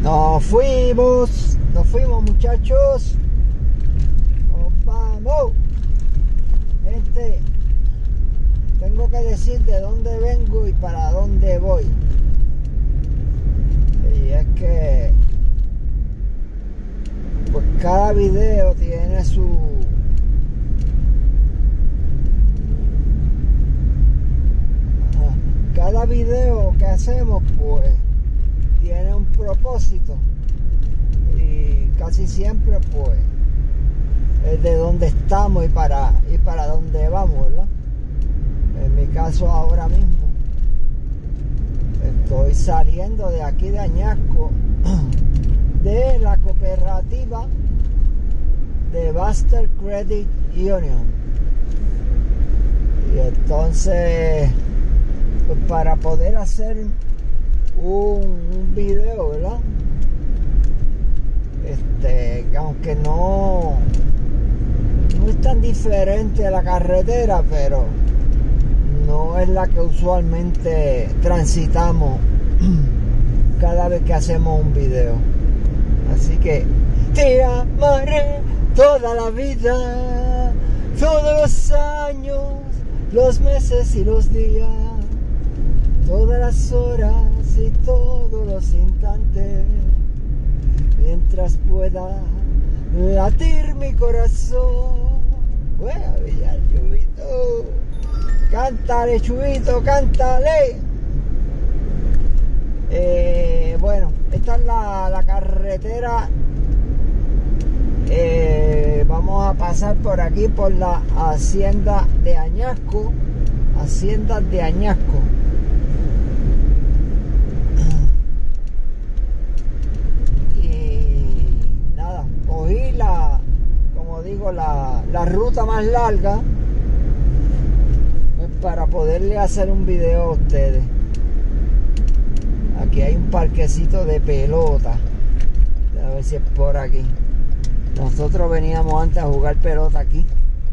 Nos fuimos muchachos. Nos vamos. Gente, tengo que decir de dónde vengo y para dónde voy. Y es que pues cada video tiene cada video que hacemos pues tiene un propósito y casi siempre pues es de dónde estamos y para dónde vamos, ¿verdad? En mi caso ahora mismo estoy saliendo de aquí de Añasco de la cooperativa de Buster Credit Union, y entonces pues para poder hacer un video, ¿verdad? Aunque no es tan diferente a la carretera, pero no es la que usualmente transitamos cada vez que hacemos un video. Así que te amaré toda la vida, todos los años, los meses y los días, todas las horas y todos los instantes, mientras pueda latir mi corazón. Bueno, ya, Chubito, cántale, Chubito, cántale. Bueno, esta es la carretera. Vamos a pasar por aquí por la hacienda de Añasco. Hacienda de Añasco. Y nada, cogí como digo, la ruta más larga para poderle hacer un video a ustedes. Aquí hay un parquecito de pelota. A ver si es por aquí. Nosotros veníamos antes a jugar pelota aquí.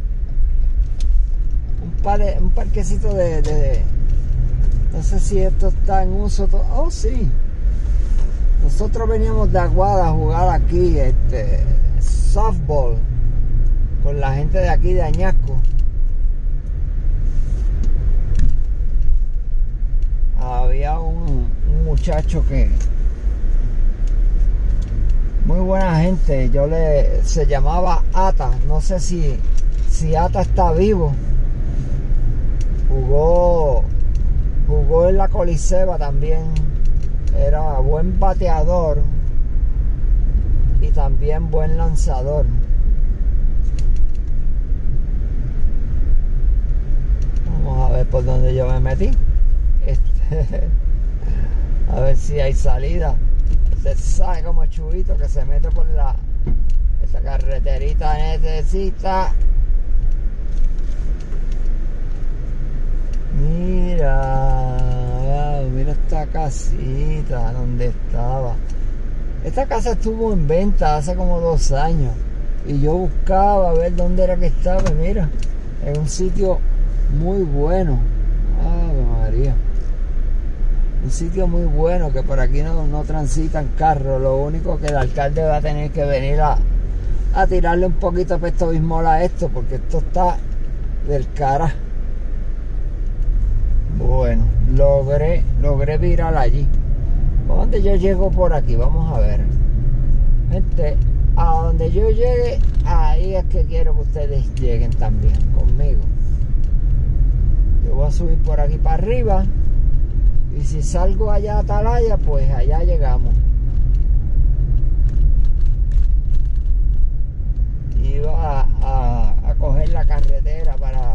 Un parquecito de no sé si esto está en uso. Oh, sí. Nosotros veníamos de Aguada a jugar aquí softball con la gente de aquí de Añasco. Había un muchacho que muy buena gente, se llamaba Ata, no sé si Ata está vivo. Jugó en la Coliseba también, era buen bateador y también buen lanzador. Vamos a ver por dónde yo me metí. A ver si hay salida. Usted sabe como Chubito que se mete por esta carreterita necesita. Mira esta casita donde estaba. Esta casa estuvo en venta hace como 2 años y yo buscaba a ver dónde era que estaba. Mira, en un sitio muy bueno. Ave María. Un sitio muy bueno que por aquí no transitan carros. Lo único que el alcalde va a tener que venir a tirarle un poquito de pesto bismol a esto, porque esto está del cara. Bueno, logré virar allí. ¿A dónde yo llego por aquí? Vamos a ver. Gente, a donde yo llegue, ahí es que quiero que ustedes lleguen también conmigo. Yo voy a subir por aquí para arriba. Y si salgo allá a Atalaya, pues allá llegamos. Iba a coger la carretera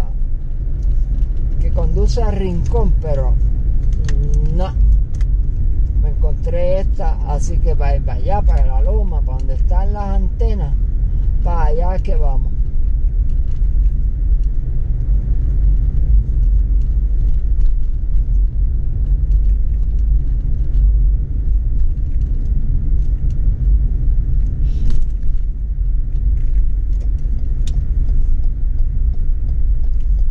que conduce a Rincón, pero no. Me encontré esta, así que para allá, para la loma, para donde están las antenas, para allá es que vamos.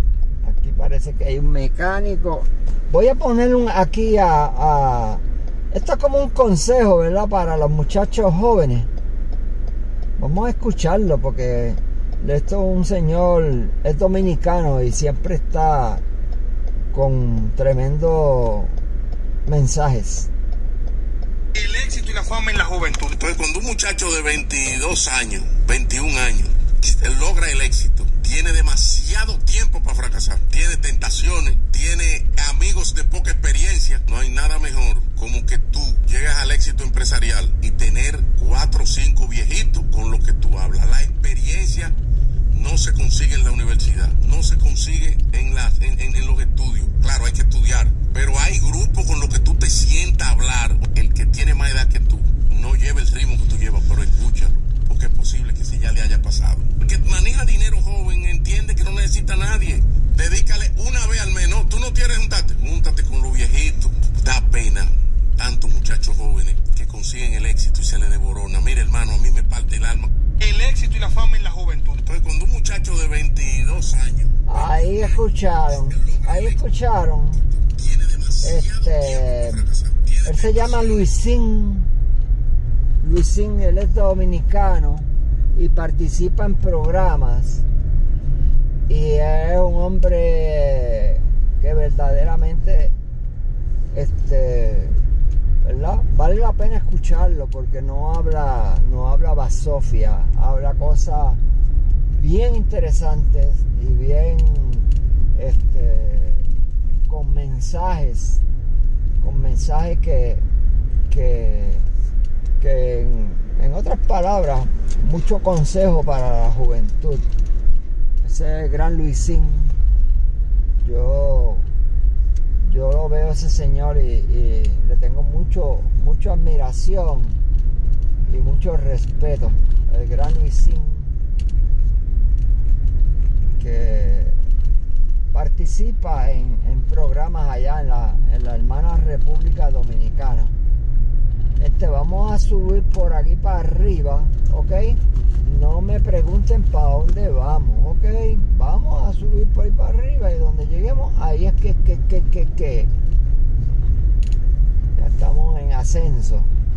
Parece que hay un mecánico. Voy a poner aquí Esto es como un consejo, ¿verdad? Para los muchachos jóvenes. Vamos a escucharlo porque esto es un señor, es dominicano y siempre está con tremendos mensajes. El éxito y la fama en la juventud. Entonces, cuando un muchacho de 22 años, 21 años, logra el éxito, tiene demasiado tiempo para fracasar. Tiene tentaciones, tiene amigos de poca experiencia. No hay nada mejor como que tú llegas al éxito empresarial y tener 4 o 5 viejitos con los que tú hablas. La experiencia no se consigue en la universidad, no se consigue en los estudios. Claro, hay que estudiar, pero hay grupos con los que tú te sientas a hablar. El que tiene más edad que tú no lleva el ritmo que tú llevas, pero escúchalo, porque es posible que si ya le haya pasado. El que maneja dinero joven entiende que no necesita a nadie. Dedícale una vez al menos. Tú no quieres júntate con los viejitos. Da pena tantos muchachos jóvenes que consiguen el éxito y se le devorona. Mira, hermano, a mí me parte el alma. El éxito y la fama en la juventud. Entonces, cuando un muchacho de 22 años... Ahí escucharon. Tiene Él se llama Luisín. Él es dominicano y participa en programas. Y es un hombre que verdaderamente, ¿verdad? Vale la pena escucharlo porque no habla basofia, habla cosas bien interesantes y bien con mensajes que en otras palabras, mucho consejo para la juventud. Ese gran Luisín, yo lo veo a ese señor y le tengo mucha admiración y mucho respeto. El gran Luisín, que participa en programas allá en la hermana República Dominicana. Vamos a subir por aquí para arriba, ¿ok? No me pregunten para dónde vamos, ¿ok? Vamos a subir por ahí para arriba y donde lleguemos, ahí es que ya estamos en ascenso.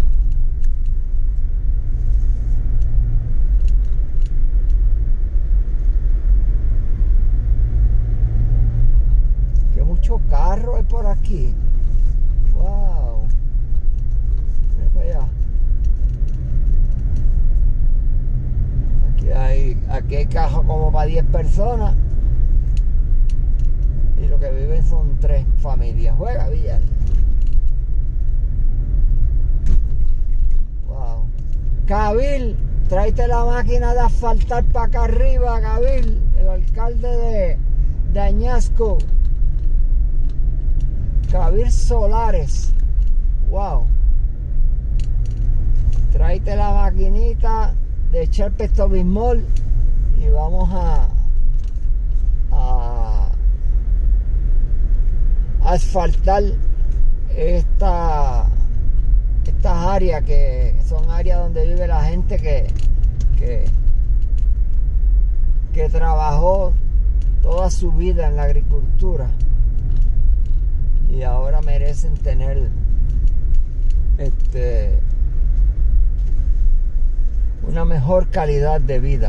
Que mucho carro hay por aquí. Wow. Mira para allá. Aquí hay caja como para 10 personas y lo que viven son 3 familias. Juega Villar. Wow. Cabil, tráete la máquina de asfaltar para acá arriba, Cabil, el alcalde de Añasco. Cabil Solares. Wow. Tráete la maquinita de echar Pestobismol y vamos a asfaltar estas áreas que son áreas donde vive la gente que trabajó toda su vida en la agricultura y ahora merecen tener una mejor calidad de vida.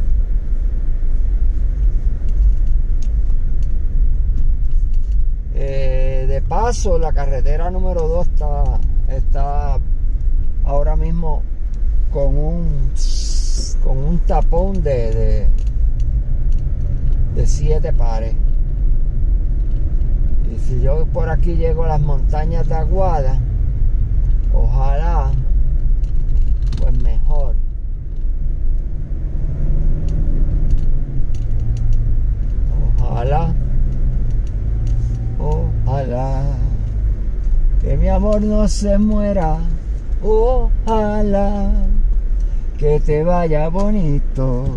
De paso, la carretera número 2 está ahora mismo con un tapón de 7 pares. Y si yo por aquí llego a las montañas de Aguada, ojalá, pues mejor. Ojalá que mi amor no se muera. Ojalá que te vaya bonito.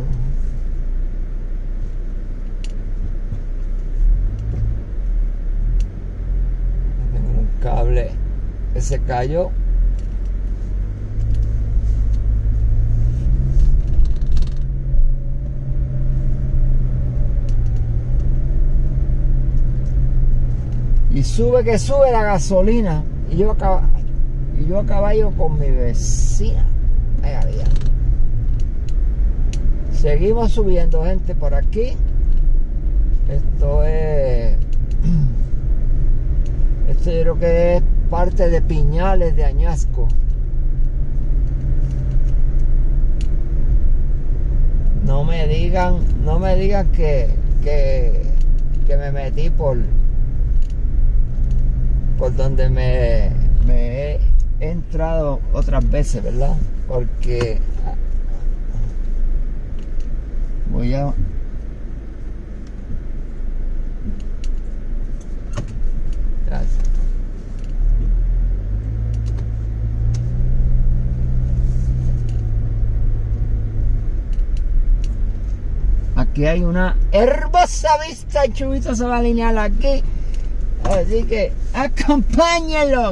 Tengo un cable que se cayó. Y sube que sube la gasolina. Y yo acá yo a caballo con mi vecina. Vaya bien. Seguimos subiendo, gente, por aquí. Esto yo creo que es parte de Piñales de Añasco. No me digan que me metí por donde me he entrado otras veces, ¿verdad? Porque voy a... Gracias. Aquí hay una hermosa vista, Chubito se va a alinear aquí. Así que acompáñenlo.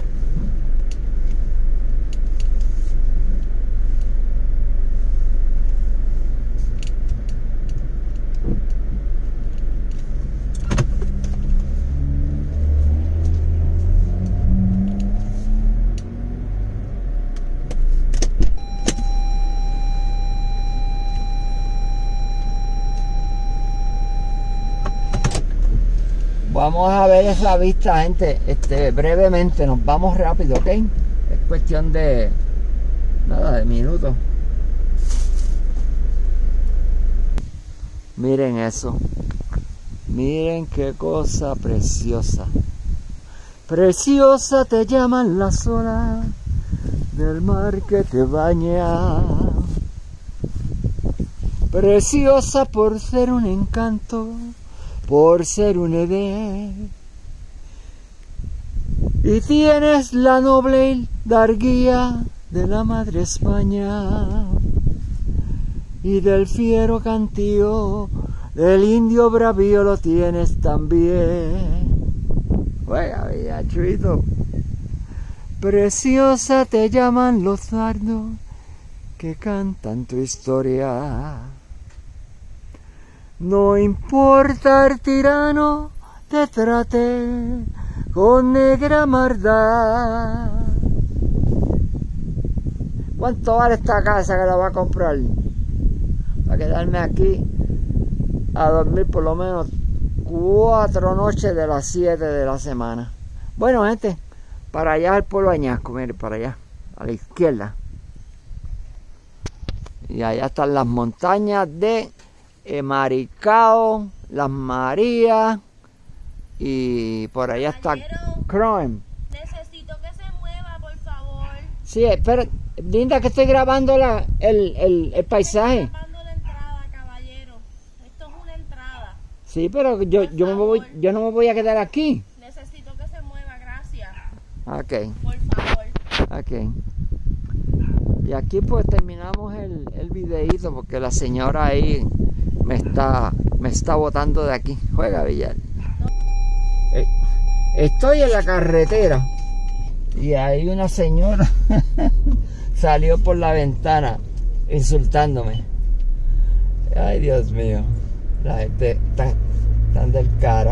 Vamos a ver esa vista, gente, brevemente, nos vamos rápido, ¿ok? Es cuestión de nada, de minutos. Miren eso. Miren qué cosa preciosa. Preciosa te llaman las olas del mar que te baña. Preciosa por ser un encanto, por ser un Edén, y tienes la noble hidalguía de la madre España y del fiero cantío del indio bravío lo tienes también. Juega, vida, Chuito. Preciosa te llaman los sardos que cantan tu historia. No importa el tirano te trate con negra maldad. ¿Cuánto vale esta casa que la va a comprar? Para quedarme aquí a dormir por lo menos 4 noches de las 7 de la semana. Bueno, gente, para allá el pueblo Añasco, mire, para allá, a la izquierda. Y allá están las montañas de Maricao, Las Marías, y por allá está Crime. Necesito que se mueva, por favor. Sí, espera, linda, que estoy grabando el paisaje. Estoy grabando la entrada, caballero. Esto es una entrada. Sí, pero yo no me voy a quedar aquí. Necesito que se mueva, gracias. Ok. Por favor. Ok. Y aquí pues terminamos el videíto porque la señora ahí me está botando de aquí. Juega, Villar. Estoy en la carretera y hay una señora salió por la ventana insultándome. Ay, Dios mío, la gente tan del cara.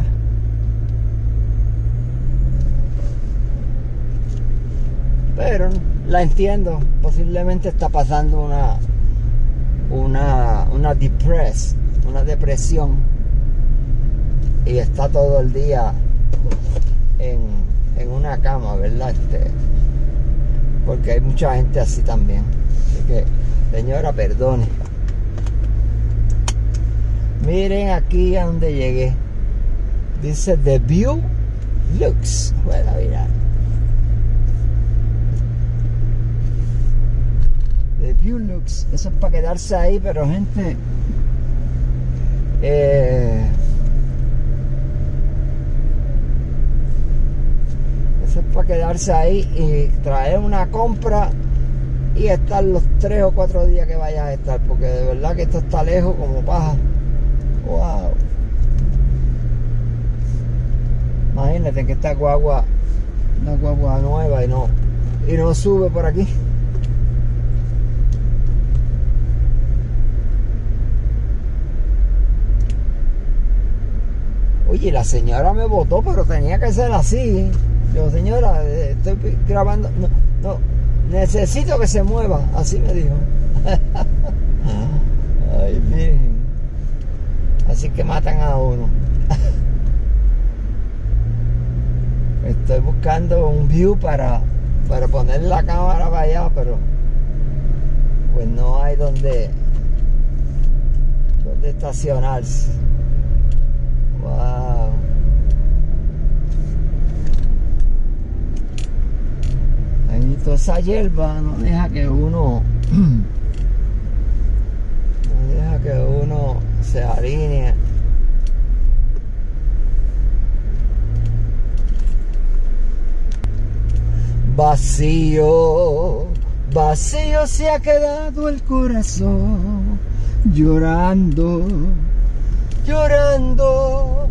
Pero la entiendo, posiblemente está pasando una depresión y está todo el día en una cama, ¿verdad? Porque hay mucha gente así también. Así que, señora, perdone. Miren aquí a donde llegué. Dice The View Looks. Bueno, mira. The View Looks. Eso es para quedarse ahí, pero gente... eso es para quedarse ahí y traer una compra y estar los 3 o 4 días que vayas a estar, porque de verdad que esto está lejos como paja. Wow. Imagínate que esta guagua, una guagua nueva y no sube por aquí. Oye, la señora me votó, pero tenía que ser así. Yo, señora, estoy grabando. No, necesito que se mueva, así me dijo. Ay, miren. Así que matan a uno. Estoy buscando un view para poner la cámara para allá, pero pues no hay donde estacionarse. Wow. Ahí toda esa hierba no deja que uno se alinee. Vacío, vacío se ha quedado el corazón, llorando, llorando,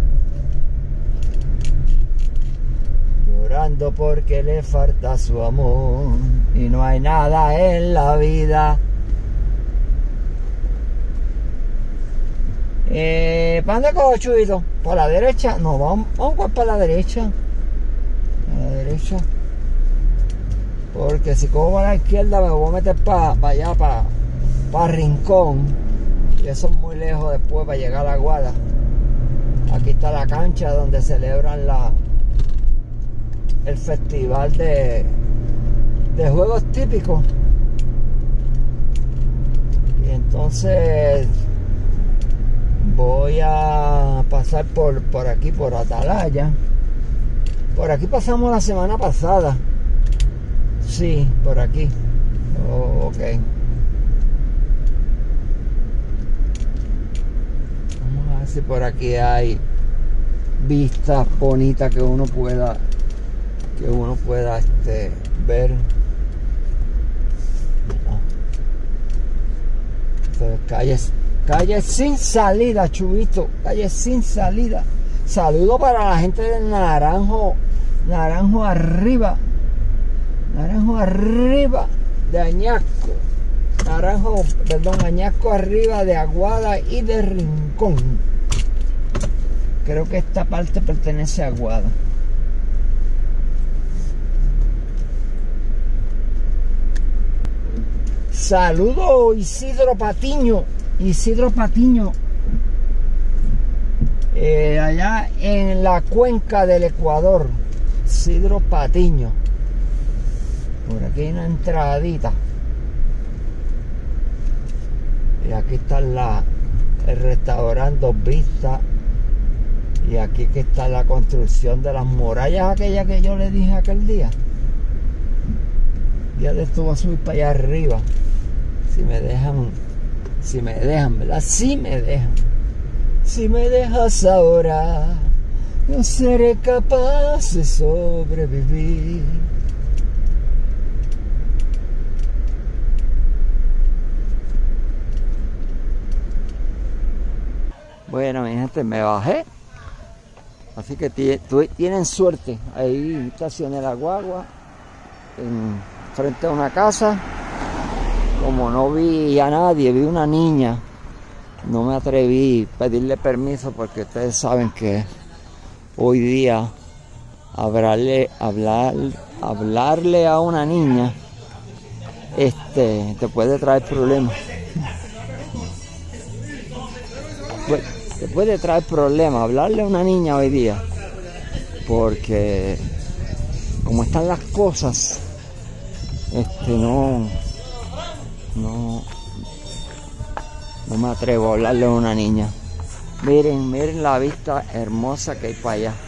llorando porque le falta su amor y no hay nada en la vida. ¿Para dónde cojo, Chuito? ¿Para la derecha? No, vamos para la derecha. A la derecha. Porque si cojo a la izquierda me voy a meter para allá, para Rincón. Y eso es muy lejos después para llegar a la Guada. Aquí está la cancha donde celebran el festival de juegos típicos. Y entonces voy a pasar por aquí, por Atalaya. Por aquí pasamos la semana pasada. Sí, por aquí. Oh, ok. Vamos a ver si por aquí hay vistas bonitas que uno pueda ver. Entonces, calles sin salida, Chubito. Calles sin salida. Saludo para la gente de Naranjo arriba. Naranjo arriba de Añasco. Añasco arriba de Aguada y de Rincón. Creo que esta parte pertenece a Aguada. Saludo Isidro Patiño. Allá en la cuenca del Ecuador. Isidro Patiño. Por aquí hay una entradita. Y aquí está el restaurante Dos Vistas. Y aquí que está la construcción de las murallas aquella que yo le dije aquel día. Ya de esto voy a subir para allá arriba. Si me dejan, ¿verdad? Si me dejan. Si me dejas ahora, no seré capaz de sobrevivir. Bueno, mi gente, me bajé. Así que tienen suerte. Ahí estacioné la guagua frente a una casa. Como no vi a nadie, vi una niña, no me atreví a pedirle permiso porque ustedes saben que hoy día hablarle a una niña te puede traer problemas. Te puede traer problemas hablarle a una niña hoy día, porque como están las cosas, no me atrevo a hablarle a una niña. Miren la vista hermosa que hay para allá.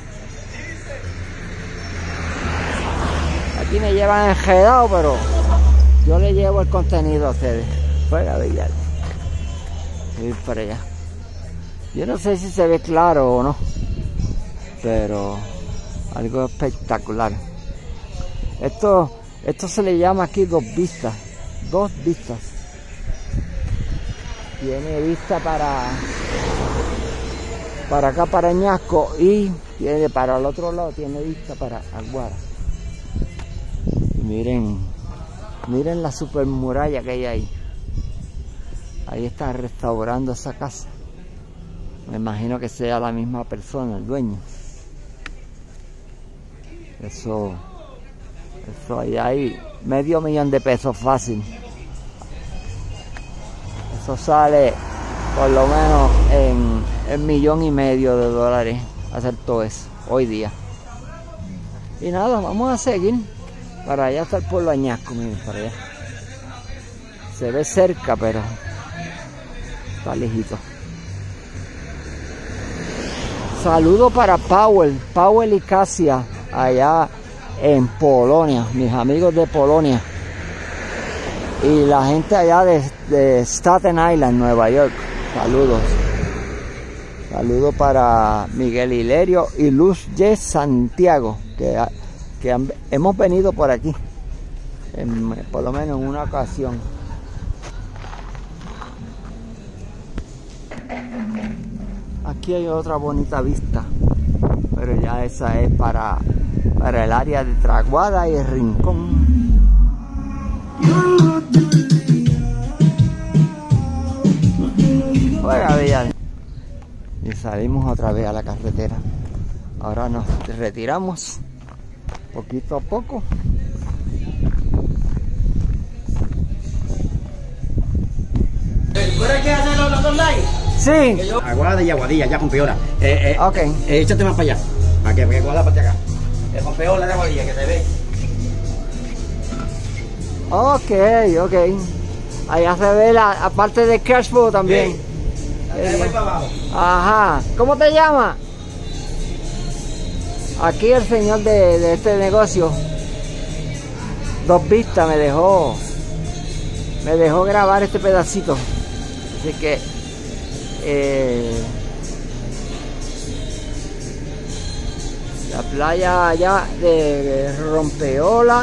Aquí me llevan enredado, pero yo le llevo el contenido a ustedes. Fuera de allá. Ir para allá. Yo no sé si se ve claro o no, pero algo espectacular. Esto se le llama aquí Dos Vistas. Dos Vistas. Tiene vista para acá, para Añasco, y tiene para el otro lado, tiene vista para Aguada. Y miren la super muralla que hay ahí. Ahí está restaurando esa casa. Me imagino que sea la misma persona, el dueño. Eso Eso ahí hay $500,000 de pesos fácil. Eso sale por lo menos en $1,500,000 hacer todo eso hoy día. Y nada, vamos a seguir. Para allá está el pueblo Añasco, miren, para allá. Se ve cerca, pero está lejito. Saludo para Powell y Casia, allá en Polonia, mis amigos de Polonia. Y la gente allá de Staten Island, Nueva York. Saludos. Saludos para Miguel Hilerio y Luz G. Santiago, que hemos venido por aquí, por lo menos en una ocasión. Aquí hay otra bonita vista, pero ya esa es para el área de Traguada y Rincón. Y salimos otra vez a la carretera. Ahora nos retiramos poquito a poco. ¿Tú eres que hace los online? Sí. Aguada y Aguadilla, ya con peora. Ok. Échate más para allá. Para que guarda para acá. Con peora de Aguadilla, que se ve. Ok. Allá se ve la parte de Cashflow también. Sí. Ahí para abajo. Ajá. ¿Cómo te llamas? Aquí el señor de este negocio, Dos Vistas, me dejó grabar este pedacito. Así que la playa allá de Rompeola,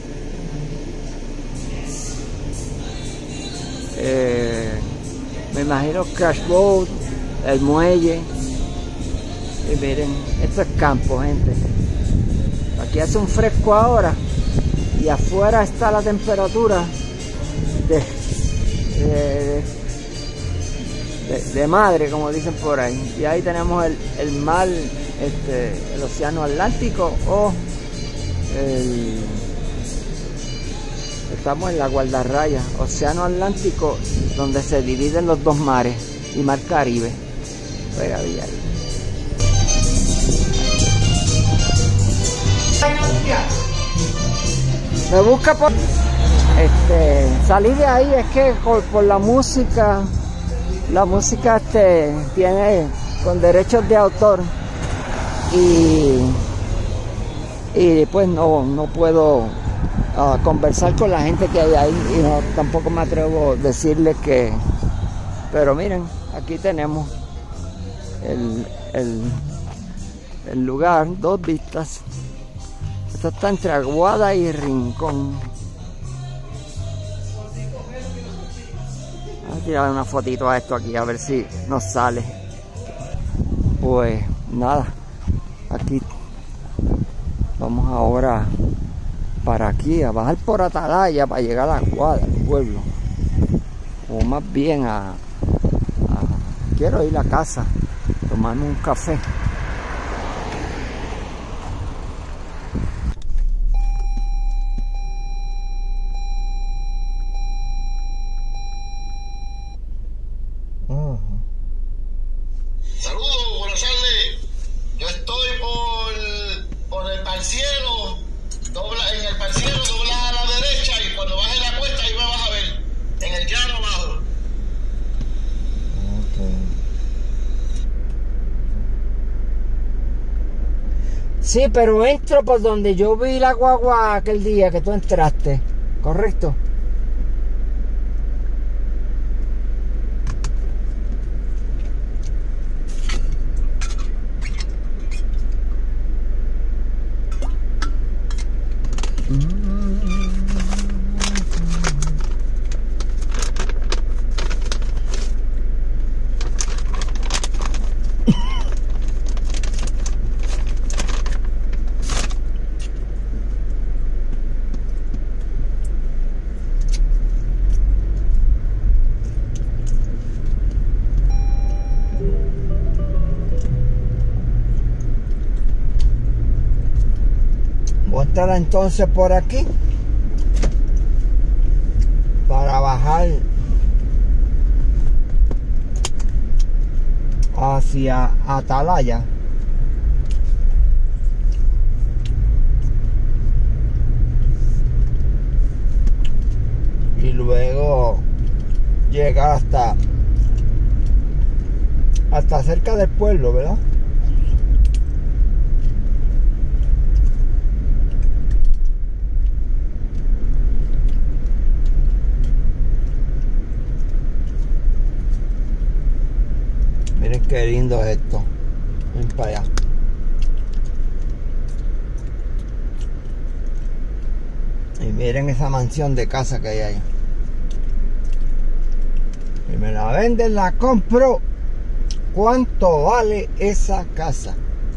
me imagino Crash Boat, el muelle. Y miren, esto es campo, gente. Aquí hace un fresco ahora y afuera está la temperatura de madre, como dicen por ahí. Y ahí tenemos el mar, el océano Atlántico, o estamos en la guardarraya, océano Atlántico, donde se dividen los dos mares, y mar Caribe. Oiga, Villa. Me busca por salí de ahí, es que por la música tiene con derechos de autor y pues no puedo conversar con la gente que hay ahí, y tampoco me atrevo a decirles que, pero miren, aquí tenemos el lugar, Dos Vistas. Esto está entre Aguada y Rincón. Voy a tirar una fotito a esto aquí, a ver si nos sale. Pues nada, aquí vamos ahora para aquí, a bajar por Atalaya para llegar a Aguada, al pueblo. O más bien quiero ir a casa, tomarme un café. Saludos, buenas tardes. Yo estoy por el Parcielo, en el Parcielo dobla a la derecha y cuando bajes la cuesta ahí me vas a ver, en el llano abajo. Sí, pero entro por donde yo vi la guagua aquel día que tú entraste, ¿correcto? entrar entonces por aquí para bajar hacia Atalaya. Y luego llegar hasta cerca del pueblo, ¿verdad? Miren qué lindo es esto. Ven para allá. Y miren esa mansión de casa que hay ahí. Si me la venden, la compro. ¿Cuánto vale esa casa?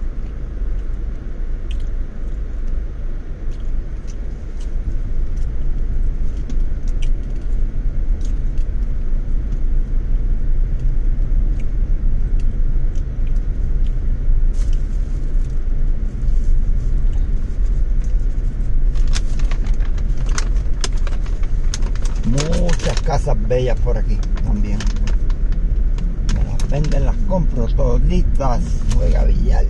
Muchas casas bellas por aquí también. Me las venden, las compro toditas. Juega Villal.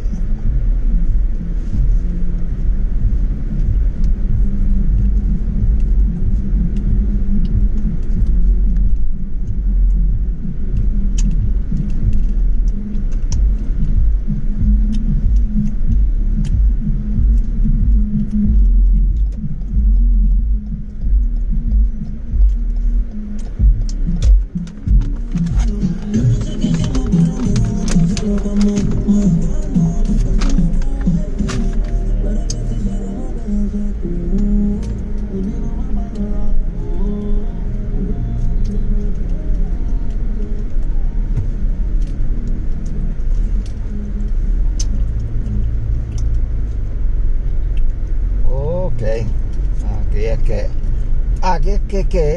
Aquí es que ¿qué?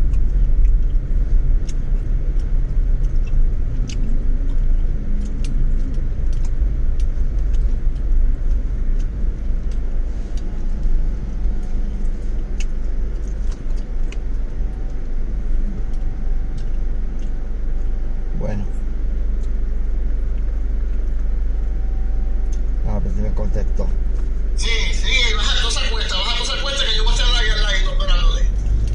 Bueno, a ver si me contestó. Sí, baja toda esa cuesta que yo voy a estar ahí al lado esperándote.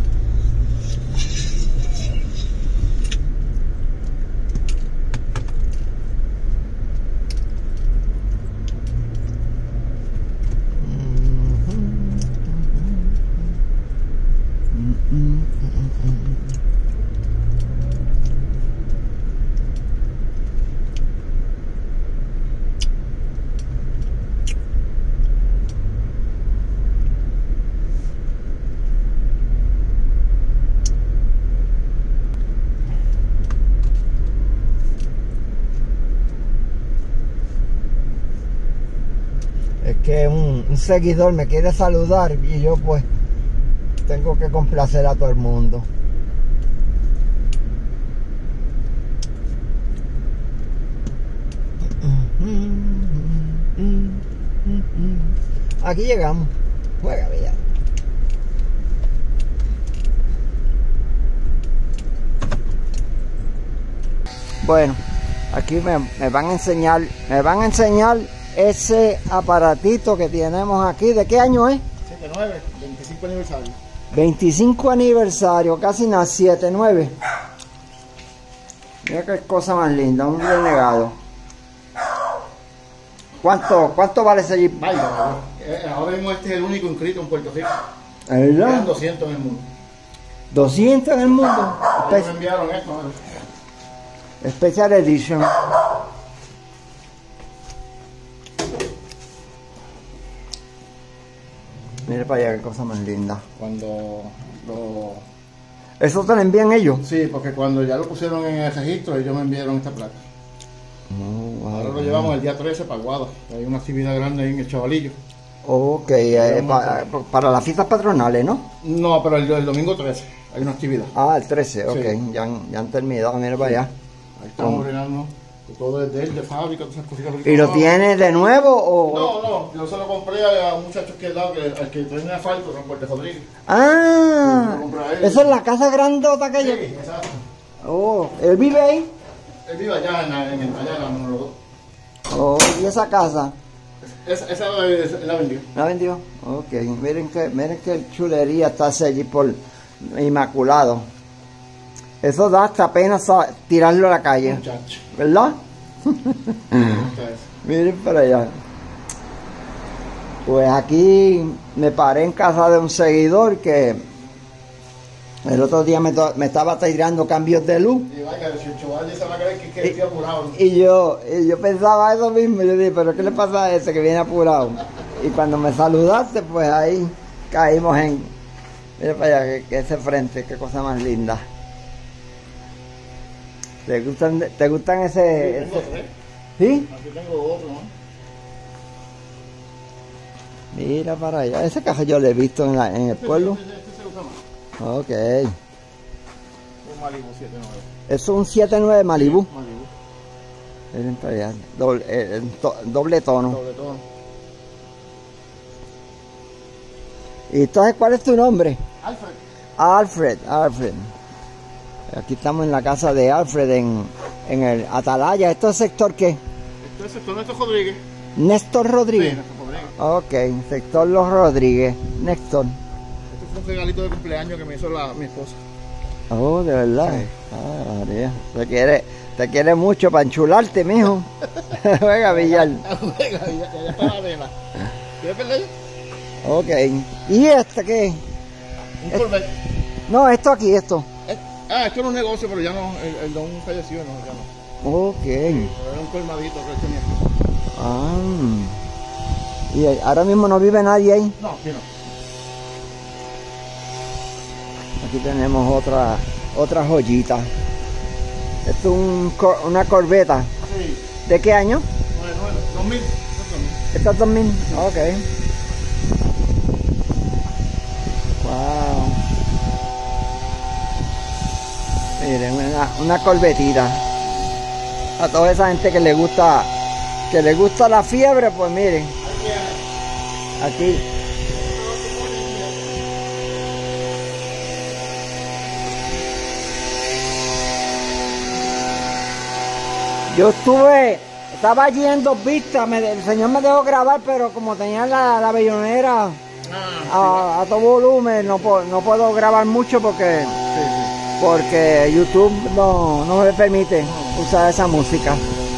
Es que un seguidor me quiere saludar y yo pues tengo que complacer a todo el mundo. Aquí llegamos. Juega Villal. Bueno, aquí me van a enseñar ese aparatito que tenemos aquí. ¿De qué año es? 79, 25 aniversario. 25 aniversario, casi nada, 79. Mira qué cosa más linda, un renegado. ¿Cuánto vale ese Jeep? Vaya, ahora mismo este es el único inscrito en Puerto Rico. ¿Verdad? Quedan 200 en el mundo. 200 en el mundo. Me enviaron esto. Special Edition. Mira para allá qué cosa más linda. Cuando lo... ¿Eso te lo envían ellos? Sí, porque cuando ya lo pusieron en el registro, ellos me enviaron esta placa. Ahora lo llevamos el día 13 para Aguada. Hay una actividad grande ahí en el Chavalillo. Ok, para las fiestas patronales, ¿no? No, pero el domingo 13 hay una actividad. Ah, el 13, ok. Sí. Ya han terminado, mira para allá. Ahí estamos ordenando. Todo es de él, de fábrica, todas esas cositas. ¿Y lo tienes de nuevo o...? No, yo se lo compré a un muchacho que he dado, al que tiene asfalto, Don Puerto Rodríguez. Ah, Sí, lo compré a él. esa es la casa grandota que Sí, yo... exacto. Oh, ¿él vive ahí? Él vive allá en la número 2. Oh, ¿y esa casa? Esa la vendió. ¿La vendió? Ok, miren que chulería está allí por Inmaculado. Eso da hasta pena tirarlo a la calle, Muchacho. ¿verdad? Está eso. Miren para allá. Pues aquí me paré en casa de un seguidor que el otro día me estaba tirando cambios de luz. Y vaya, si el chaval se va a creer que estoy apurado. Y yo pensaba eso mismo. Yo dije, ¿pero qué le pasa a ese que viene apurado? Y cuando me saludaste, pues ahí caímos en... Mira para allá, que ese frente, qué cosa más linda. ¿Te gustan ese...? Tengo tres. ¿Sí? Aquí tengo otro, ¿no? Mira para allá. Ese caja yo lo he visto en el pueblo. Este se usa más. Ok. Un Malibu 79. Eso es un 79 Malibu. Malibu. Miren para allá. Doble tono. Sobre todo. ¿Y entonces cuál es tu nombre? Alfred. Alfred. Aquí estamos en la casa de Alfred en el Atalaya. ¿Esto es sector qué? Esto es sector Néstor Rodríguez. Néstor Rodríguez. Sí, Néstor Rodríguez. Ok, sector Los Rodríguez. Néstor. Este fue un regalito de cumpleaños que me hizo mi esposa. Oh, de verdad. Sí. Ah, María. Te quiere mucho para enchularte, mijo. Venga, Villar. Venga, ya está la vela. ¿Quieres perder? Ok. ¿Y este qué? Un Corvette. No, esto aquí, esto. Esto era un negocio, pero ya no, el don falleció, no, ya no. Ok. Era un colmadito que él tenía. Ah. ¿Y ahora mismo no vive nadie ahí? No, aquí no. Aquí tenemos otra joyita. Esto es una corbeta. Sí. ¿De qué año? 2000. ¿Esta es 2000? Ok. Wow. Miren, una corbetita. A toda esa gente que le gusta la fiebre, pues miren. Aquí. Yo estaba allí en Dos Vistas, el señor me dejó grabar, pero como tenía la bellonera a todo volumen, no puedo grabar mucho porque YouTube no me permite usar esa música.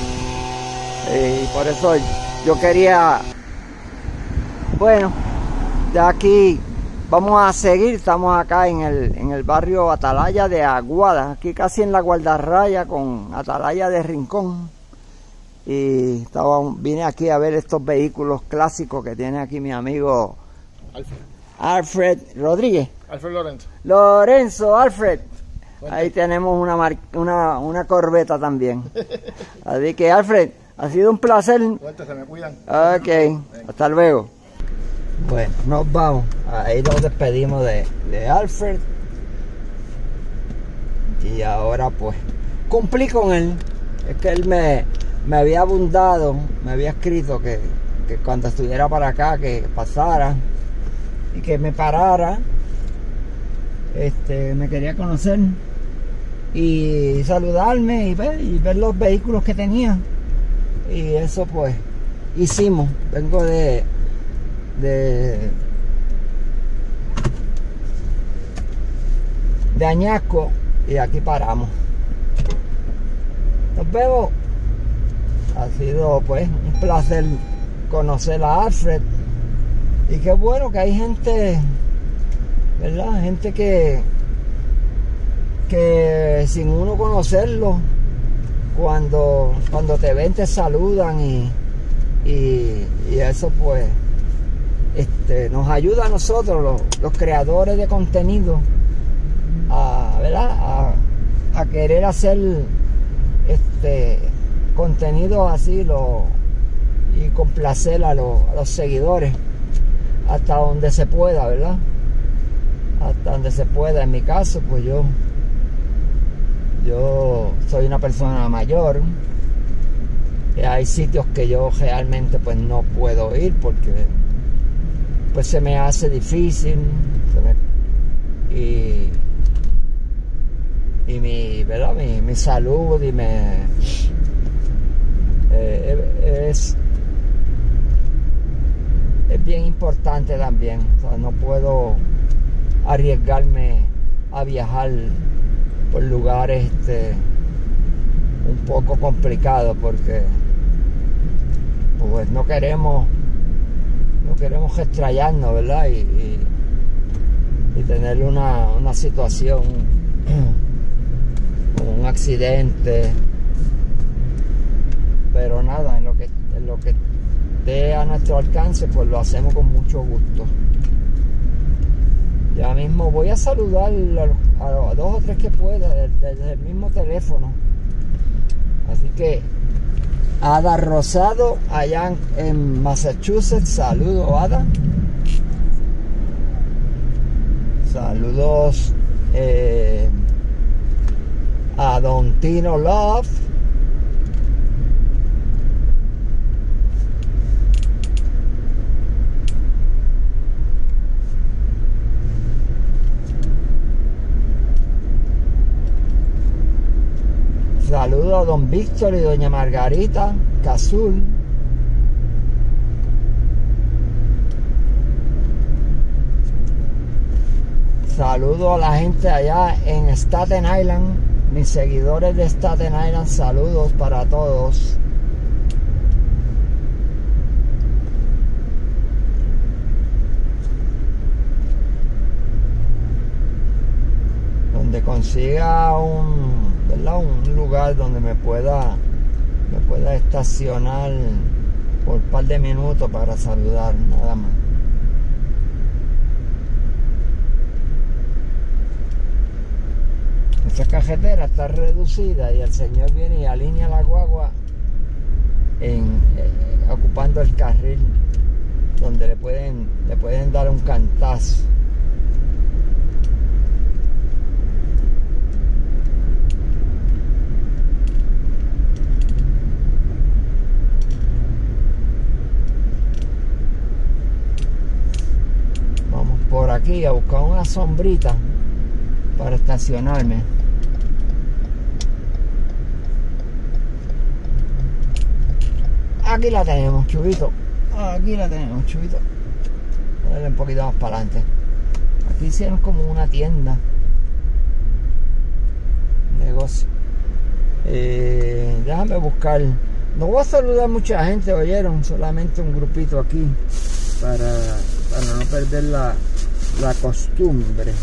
Y por eso yo quería, bueno, de aquí vamos a seguir. Estamos acá en el barrio Atalaya de Aguada, aquí casi en la guardarraya con Atalaya de Rincón. Y vine aquí a ver estos vehículos clásicos que tiene aquí mi amigo Alfred Rodríguez. Alfred Lorenzo. Alfred. Ahí tenemos una corbeta también. Así que Alfred, ha sido un placer. Se me cuidan. Ok, hasta luego. Pues nos vamos. Ahí nos despedimos de Alfred. Y ahora pues cumplí con él. Es que él me había abundado, me había escrito que cuando estuviera para acá, que pasara y que me parara. Me quería conocer y saludarme y ver los vehículos que tenía. Y eso pues hicimos. Vengo de Añasco y aquí paramos. Nos vemos. Ha sido pues un placer conocer a Alfred. Y qué bueno que hay gente, ¿verdad? Gente que sin uno conocerlo, cuando te ven te saludan y eso pues nos ayuda a nosotros, los creadores de contenido, ¿verdad? A querer hacer contenido así y complacer a los seguidores hasta donde se pueda, ¿verdad? Hasta donde se pueda. En mi caso, pues yo soy una persona mayor Hay sitios que yo realmente pues no puedo ir porque pues se me hace difícil y ¿verdad? mi salud y es bien importante también. O sea, no puedo arriesgarme a viajar por lugares un poco complicados porque pues no queremos extrañarnos, ¿verdad? Y tener una situación, un accidente, pero nada, en lo que esté a nuestro alcance, pues lo hacemos con mucho gusto. Ya mismo voy a saludar a 2 o 3 que pueda desde el mismo teléfono. Así que Ada Rosado allá en Massachusetts, saludos Ada. Saludos a Don Tino Love. Saludos a Don Víctor y Doña Margarita Cazul. Saludos a la gente allá en Staten Island. Mis seguidores de Staten Island, saludos para todos. Donde consiga un lugar donde me pueda estacionar por un par de minutos para saludar, nada más. Esta carretera está reducida y el señor viene y alinea la guagua ocupando el carril donde le pueden dar un cantazo. Vamos por aquí a buscar una sombrita para estacionarme. Aquí la tenemos, Chubito. Aquí la tenemos, Chubito. Voy a darle un poquito más para adelante. Aquí hicieron como una tienda. Negocio. Déjame buscar. No voy a saludar mucha gente, oyeron. Solamente un grupito aquí. Para no perder la costumbre.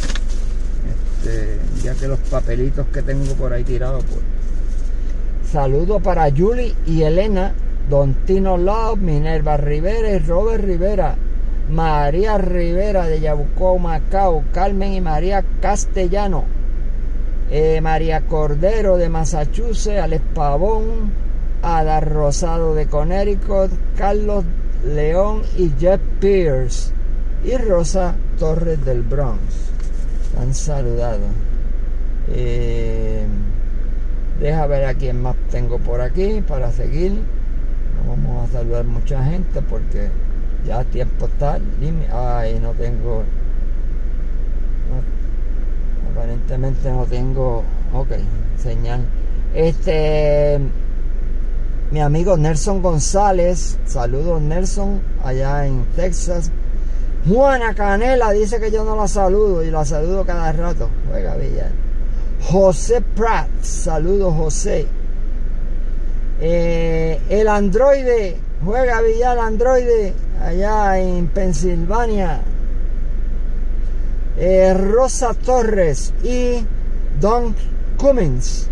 Ya que los papelitos que tengo por ahí tirados. Pues. Saludos para Julie y Elena. Don Tino Love, Minerva Rivera y Robert Rivera, María Rivera de Yabucoa, Macao, Carmen y María Castellano, María Cordero de Massachusetts, Alex Pavón, Ada Rosado de Connecticut, Carlos León y Jeff Pierce y Rosa Torres del Bronx. Han saludado. Deja ver a quién más tengo por aquí para seguir. No vamos a saludar mucha gente porque ya tiempo está. Ay, no tengo. Aparentemente no tengo. Ok, señal. Mi amigo Nelson González. Saludos, Nelson, allá en Texas. Juana Canela dice que yo no la saludo y la saludo cada rato. Juega Villar. José Pratt, saludos José. El androide, juega Villar Androide, allá en Pensilvania. Rosa Torres y Don Cummins.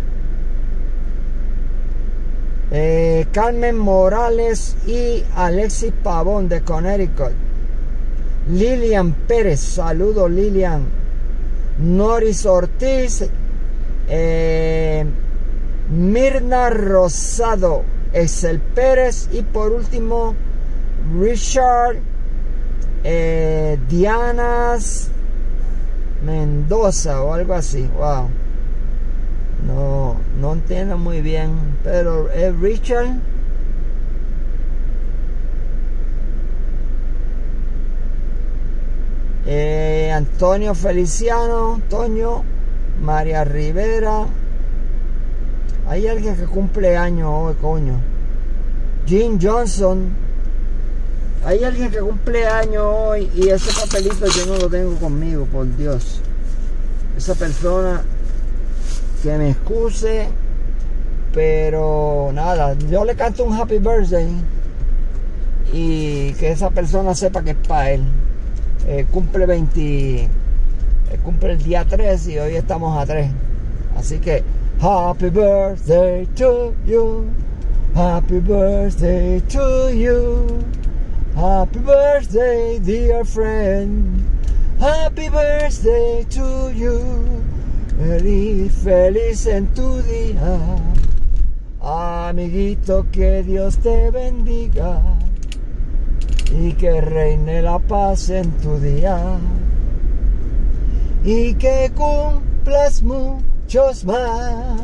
Carmen Morales y Alexis Pavón de Connecticut. Lilian Pérez, saludos Lilian. Noris Ortiz. Mirna Rosado, Excel Pérez y por último Richard Dianas Mendoza o algo así. Wow, No entiendo muy bien, pero es Richard. Antonio Feliciano, Toño, María Rivera. Hay alguien que cumple años hoy, coño. Jim Johnson. Hay alguien que cumple años hoy y ese papelito yo no lo tengo conmigo, por Dios. Esa persona que me excuse, pero nada, yo le canto un happy birthday y que esa persona sepa que es para él. Cumple el día 3 y hoy estamos a 3. Así que happy birthday to you, happy birthday to you, happy birthday dear friend, happy birthday to you, feliz en tu día, amiguito, que Dios te bendiga y que reine la paz en tu día y que cumplas muchos más.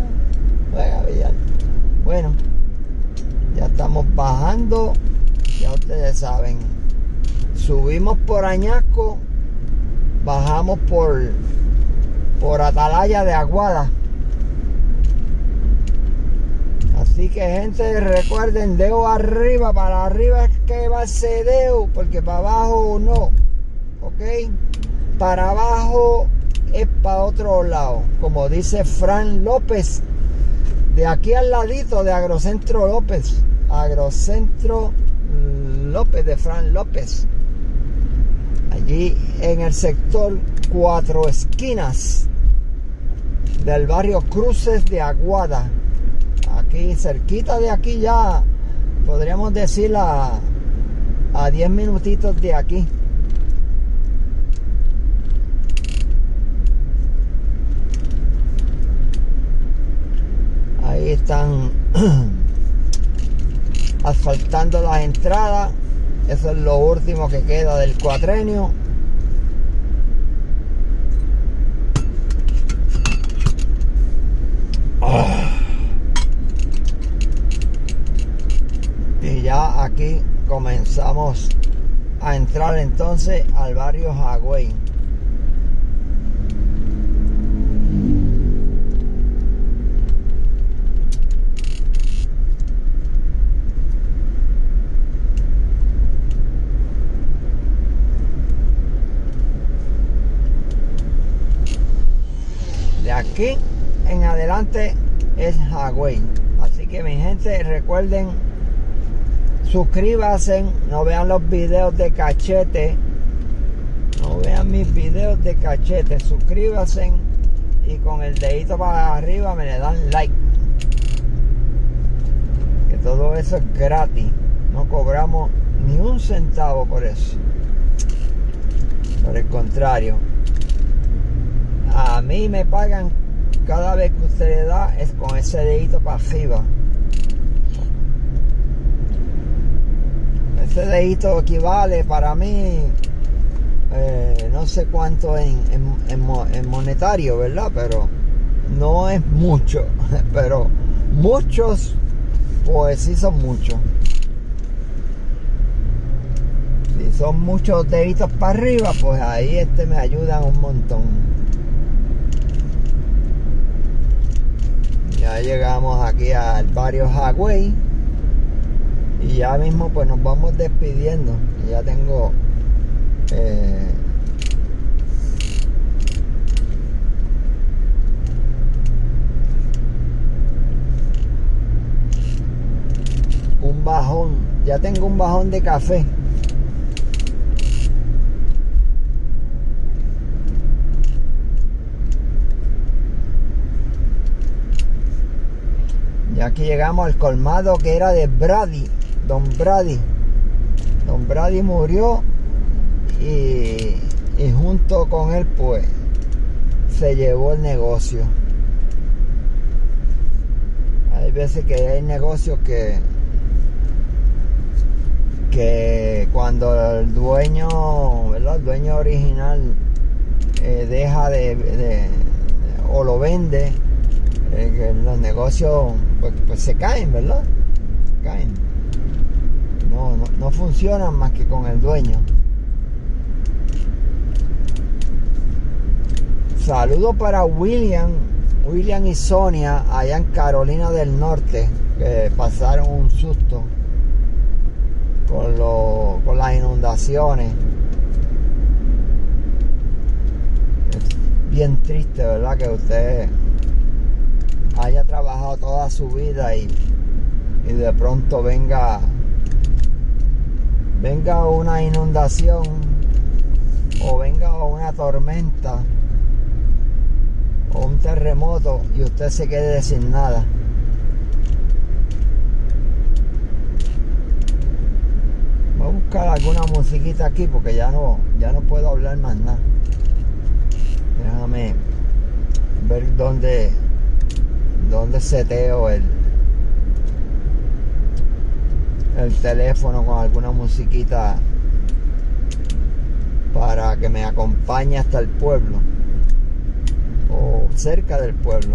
Bueno, ya estamos bajando, ya ustedes saben, subimos por Añasco, bajamos por Atalaya de Aguada. Así que, gente, recuerden, dedo arriba, para arriba es que va ese dedo, porque para abajo no, ¿ok? Para abajo es para otro lado, como dice Fran López, de aquí al ladito de Agrocentro López, Agrocentro López de Fran López, allí en el sector 4 Esquinas del barrio Cruces de Aguada. Aquí cerquita de aquí, ya podríamos decir a 10 minutitos de aquí. Ahí están asfaltando las entradas. Eso es lo último que queda del cuatrenio. Y ya aquí comenzamos a entrar entonces al barrio Jagüey. De aquí en adelante es Jagüey. Así que, mi gente, recuerden, suscríbanse, no vean los videos de cachete, no vean mis videos de cachete, suscríbanse y con el dedito para arriba me le dan like, que todo eso es gratis, no cobramos ni un centavo por eso, por el contrario, a mí me pagan cada vez que usted le da es con ese dedito para arriba. Ese dedito equivale para mí, no sé cuánto en monetario, ¿verdad? Pero no es mucho, pero muchos, pues sí son muchos. Si son muchos deditos para arriba, pues ahí me ayudan un montón. Ya llegamos aquí al barrio Jagüey. Y ya mismo pues nos vamos despidiendo. Ya tengo un bajón. Ya tengo un bajón de café. Ya aquí llegamos al colmado que era de Brady. Don Brady murió y junto con él pues se llevó el negocio. Hay veces que hay negocios que cuando el dueño, ¿verdad? El dueño original deja o lo vende, que los negocios pues se caen, ¿verdad? Caen. No funcionan más que con el dueño. Saludos para William y Sonia allá en Carolina del Norte, que pasaron un susto con las inundaciones. Es bien triste, ¿verdad? Que usted haya trabajado toda su vida y de pronto venga una inundación o venga una tormenta o un terremoto y usted se quede sin nada. Voy a buscar alguna musiquita aquí porque ya no puedo hablar más nada. Déjame ver dónde seteo el teléfono con alguna musiquita para que me acompañe hasta el pueblo o cerca del pueblo.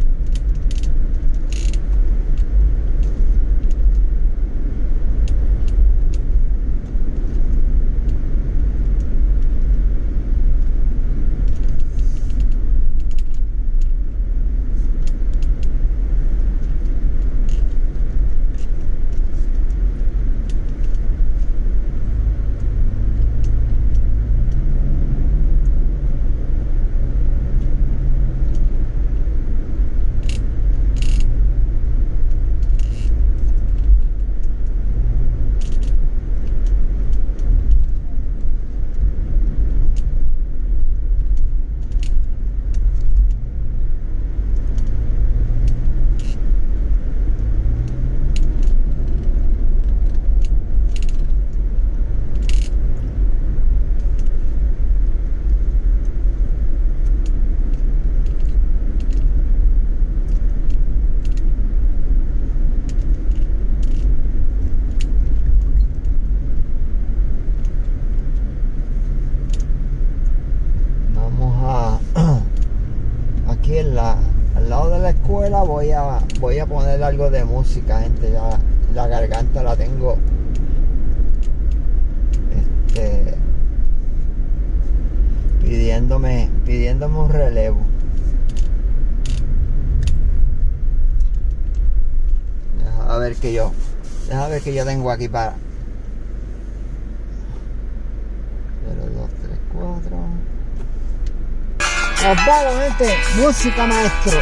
Al lado de la escuela voy a poner algo de música, gente. Ya la garganta la tengo pidiéndome un relevo. Deja ver que yo tengo aquí para 0, 2, 3, 4. Nos vamos, gente. Música, maestro.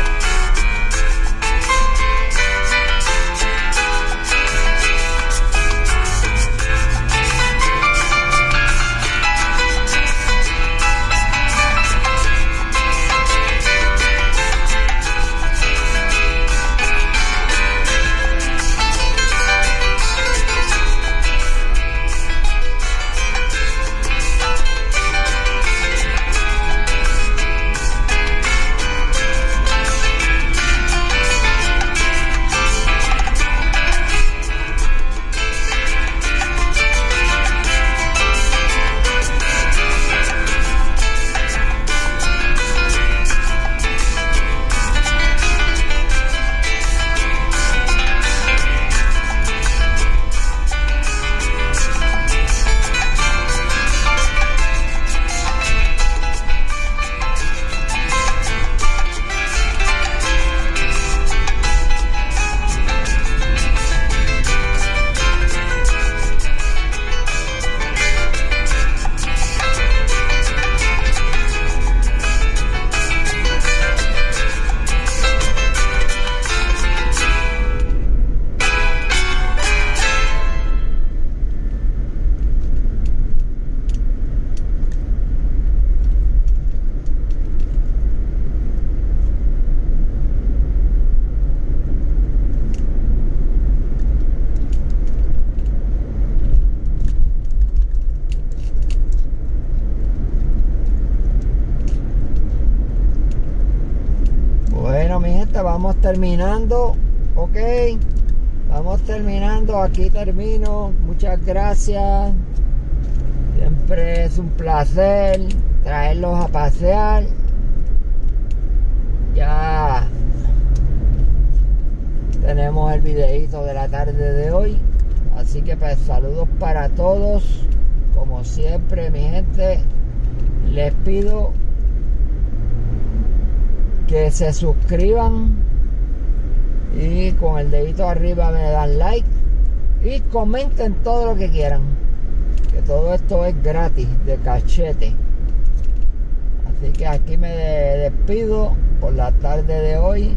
Vamos terminando, ok, vamos terminando, aquí termino. Muchas gracias, siempre es un placer traerlos a pasear. Ya el videito de la tarde de hoy. Así que pues saludos para todos. Como siempre, mi gente, les pido que se suscriban y con el dedito arriba me dan like y comenten todo lo que quieran, que todo esto es gratis, de cachete. Así que aquí me despido por la tarde de hoy,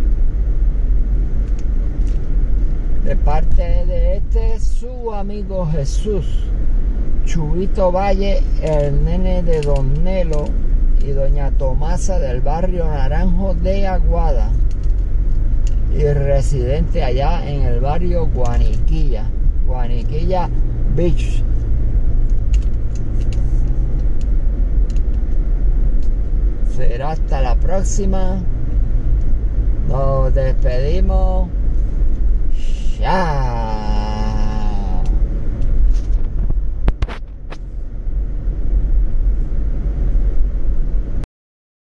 de parte de su amigo Jesús, Chubito Valle, el nene de Don Nelo y doña Tomasa del barrio Naranjo de Aguada, y residente allá en el barrio Guaniquilla Beach. Será hasta la próxima. Nos despedimos. Chao.